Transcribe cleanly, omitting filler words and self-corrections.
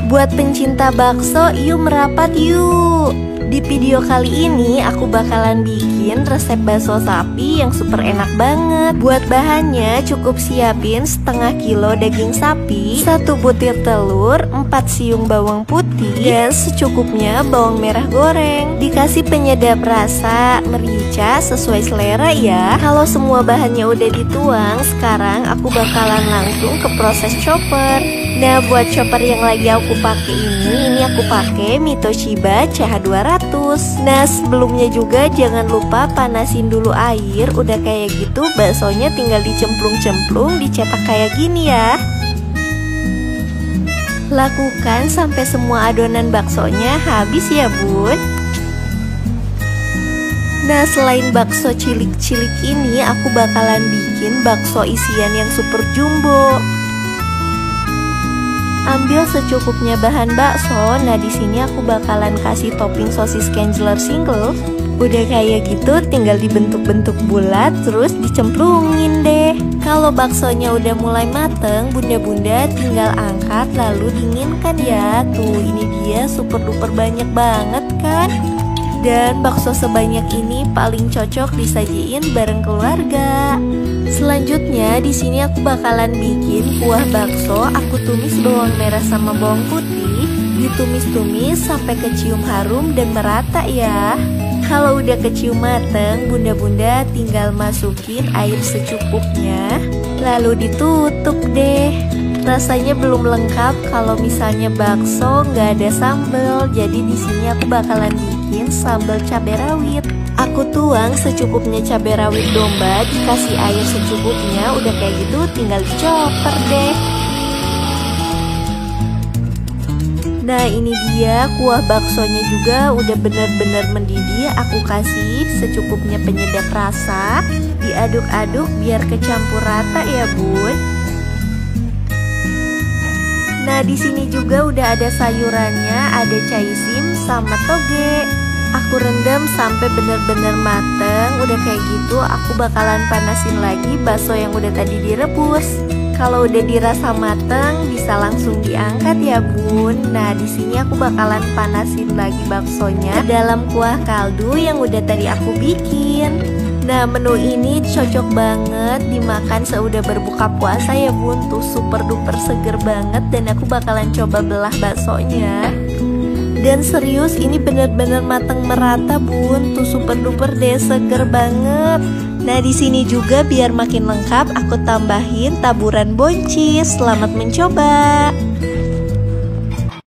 Buat pencinta bakso, yuk merapat yuk. Di video kali ini aku bakalan bikin resep bakso sapi yang super enak banget. Buat bahannya cukup siapin setengah kilo daging sapi, 1 butir telur, 4 siung bawang putih, dan secukupnya bawang merah goreng. Dikasih penyedap rasa, merica sesuai selera ya. Kalau semua bahannya udah dituang, sekarang aku bakalan langsung ke proses chopper. Nah, buat chopper yang lagi aku pakai ini aku pakai Mitoshiba CH200. Nah, sebelumnya juga jangan lupa panasin dulu air. Udah kayak gitu baksonya tinggal dicemplung-cemplung, dicetak kayak gini ya. Lakukan sampai semua adonan baksonya habis ya bun. Nah, selain bakso cilik-cilik ini aku bakalan bikin bakso isian yang super jumbo. Ambil secukupnya bahan bakso. Nah, di sini aku bakalan kasih topping sosis Kenzler single. Udah kayak gitu tinggal dibentuk-bentuk bulat terus dicemplungin deh. Kalau baksonya udah mulai mateng, bunda-bunda tinggal angkat lalu dinginkan ya. Tuh, ini dia super duper banyak banget kan? Dan bakso sebanyak ini paling cocok disajiin bareng keluarga. Selanjutnya di sini aku bakalan bikin kuah bakso. Aku tumis bawang merah sama bawang putih, ditumis-tumis sampai kecium harum dan merata ya. Kalau udah kecium mateng, bunda-bunda tinggal masukin air secukupnya, lalu ditutup deh. Rasanya belum lengkap kalau misalnya bakso nggak ada sambal. Jadi di sini aku bakalan bikin sambal cabai rawit. Aku tuang secukupnya cabai rawit domba, dikasih air secukupnya. Udah kayak gitu tinggal dicoper deh. Nah, ini dia kuah baksonya juga udah bener-bener mendidih. Aku kasih secukupnya penyedap rasa, diaduk-aduk biar kecampur rata ya bun. Nah, di sini juga udah ada sayurannya, ada caisim sama toge. Aku rendam sampai bener-bener mateng. Udah kayak gitu aku bakalan panasin lagi bakso yang udah tadi direbus. Kalau udah dirasa mateng bisa langsung diangkat ya bun. Nah, di sini aku bakalan panasin lagi baksonya dalam kuah kaldu yang udah tadi aku bikin. Nah, menu ini cocok banget dimakan seudah berbuka puasa ya bun. Tuh super duper seger banget dan aku bakalan coba belah baksonya. Dan serius ini bener-bener mateng merata bun. Tuh super duper deh, seger banget. Nah, di sini juga biar makin lengkap aku tambahin taburan buncis. Selamat mencoba.